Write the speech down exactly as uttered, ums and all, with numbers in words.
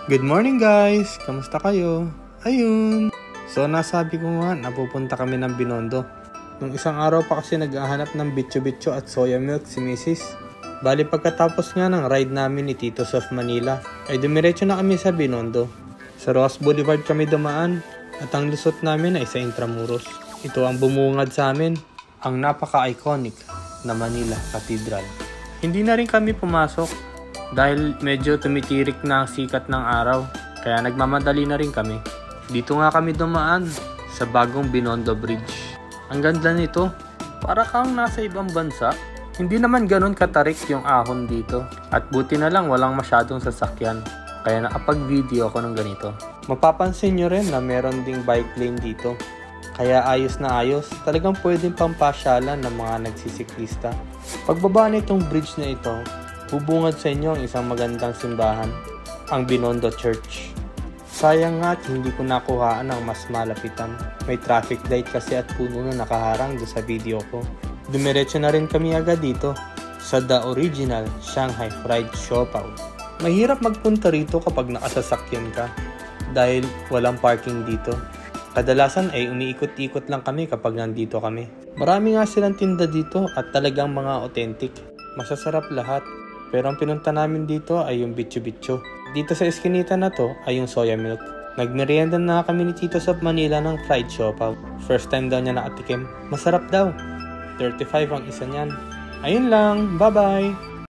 Good morning guys! Kamusta kayo? Ayun! So nasabi ko nga, napupunta kami ng Binondo. Nung isang araw pa kasi naghahanap ng bitcho-bitcho at soya milk si Missus Bali pagkatapos nga ng ride namin ni Titos of Manila, ay dumiretso na kami sa Binondo. Sa Ross Boulevard kami dumaan at ang lusot namin ay sa Intramuros. Ito ang bumungad sa amin, ang napaka-iconic na Manila Cathedral. Hindi na rin kami pumasok dahil medyo tumitirik na ang sikat ng araw, kaya nagmamadali na rin kami. Dito nga kami dumaan sa bagong Binondo Bridge. Ang ganda nito, para kang nasa ibang bansa. Hindi naman ganun katarik yung ahon dito, at buti na lang walang masyadong sasakyan, kaya nakapag-video ako ng ganito. Mapapansin nyo rin na meron ding bike lane dito, kaya ayos na ayos, talagang pwedeng pampasyalan ng mga nagsisiklista. Pagbaba na itong bridge na ito, bubungad sa inyo ang isang magandang simbahan, ang Binondo Church. Sayang nga at hindi ko nakuhaan ang mas malapitan. May traffic light kasi at puno na nakaharang do sa video ko. Dumiretso na rin kami agad dito sa The Original Shanghai Fried Siopaw. Mahirap magpunta rito kapag nakasasakyan ka dahil walang parking dito. Kadalasan ay umiikot-ikot lang kami kapag nandito kami. Marami nga silang tinda dito at talagang mga authentic. Masasarap lahat. Pero ang pinunta namin dito ay yung bitcho-bitcho. Dito sa eskinita na to ay yung soya milk. Nagmerienda na kami ni Titos of Manila ng fried siopaw. First time daw niya nakatikim. Masarap daw. thirty-five ang isa niyan. Ayun lang. Bye-bye!